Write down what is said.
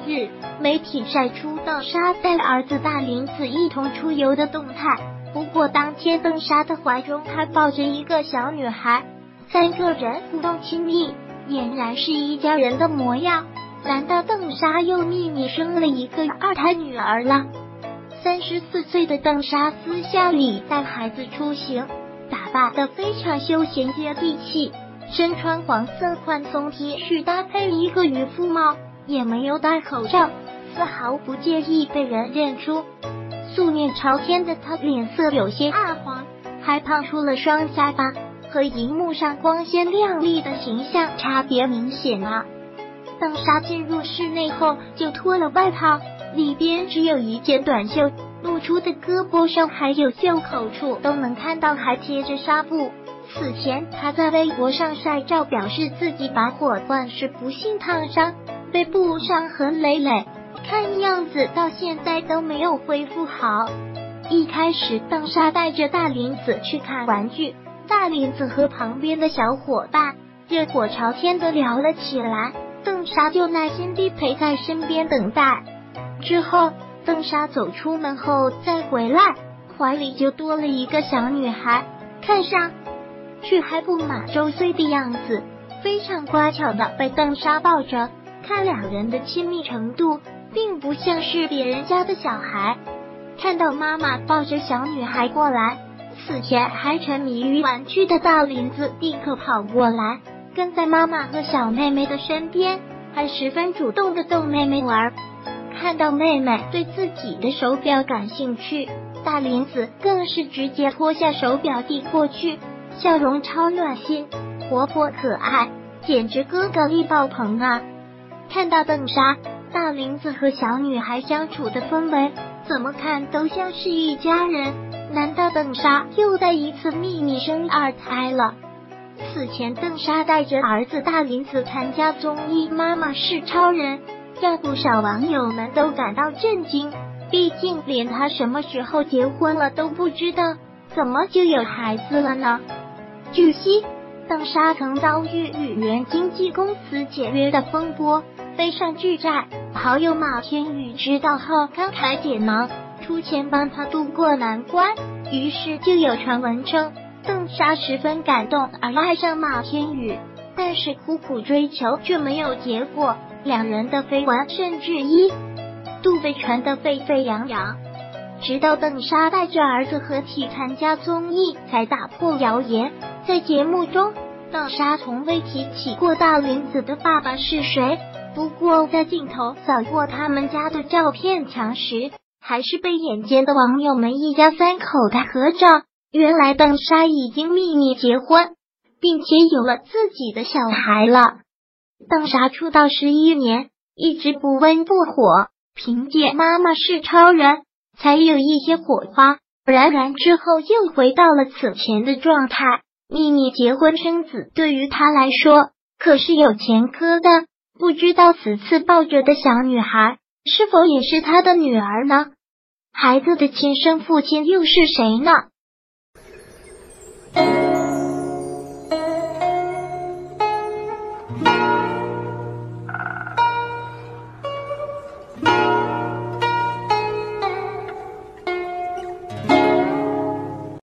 日，媒体晒出邓莎带儿子大林子一同出游的动态。不过当天邓莎的怀中还抱着一个小女孩，3个人互动亲密，俨然是一家人的模样。难道邓莎又秘密生了一个2胎女儿了？34岁的邓莎私下里带孩子出行，打扮得非常休闲接地气，身穿黄色宽松 T 恤搭配一个渔夫帽，也没有戴口罩，丝毫不介意被人认出。素面朝天的她脸色有些暗黄，还胖出了双下巴，和荧幕上光鲜亮丽的形象差别明显啊。邓莎进入室内后就脱了外套，里边只有一件短袖，露出的胳膊上还有袖口处都能看到还贴着纱布。此前她在微博上晒照，表示自己把火罐是不幸烫伤，背部伤痕累累，看样子到现在都没有恢复好。一开始邓莎带着大林子去看玩具，大林子和旁边的小伙伴热火朝天的聊了起来，邓莎就耐心地陪在身边等待。之后邓莎走出门后再回来，怀里就多了一个小女孩，看上去还不满周岁的样子，非常乖巧的被邓莎抱着，看2人的亲密程度并不像是别人家的小孩。看到妈妈抱着小女孩过来，此前还沉迷于玩具的大林子立刻跑过来，跟在妈妈和小妹妹的身边，还十分主动的逗妹妹玩。看到妹妹对自己的手表感兴趣，大林子更是直接脱下手表递过去，笑容超暖心，活泼可爱，简直哥哥力爆棚啊！看到邓莎、大林子和小女孩相处的氛围，怎么看都像是一家人。难道邓莎又再一次秘密生2胎了？此前邓莎带着儿子大林子参加综艺《妈妈是超人》，让不少网友们都感到震惊，毕竟连她什么时候结婚了都不知道，怎么就有孩子了呢？据悉，邓莎曾遭遇与原经纪公司解约的风波，背上巨债，好友马天宇知道后慷慨解囊，出钱帮她渡过难关，于是就有传闻称邓莎十分感动而爱上马天宇，但是苦苦追求却没有结果，2人的绯闻甚至一度被传得沸沸扬扬。直到邓莎带着儿子合体参加综艺才打破谣言。在节目中，邓莎从未提起过大林子的爸爸是谁，不过在镜头扫过他们家的照片墙时，还是被眼尖的网友们一家3口的合照。原来邓莎已经秘密结婚，并且有了自己的小孩了。邓莎出道11年，一直不温不火，凭借妈妈是超人才有一些火花，然之后又回到了此前的状态。秘密结婚生子对于她来说可是有前科的，不知道此次抱着的小女孩是否也是她的女儿呢？孩子的亲生父亲又是谁呢？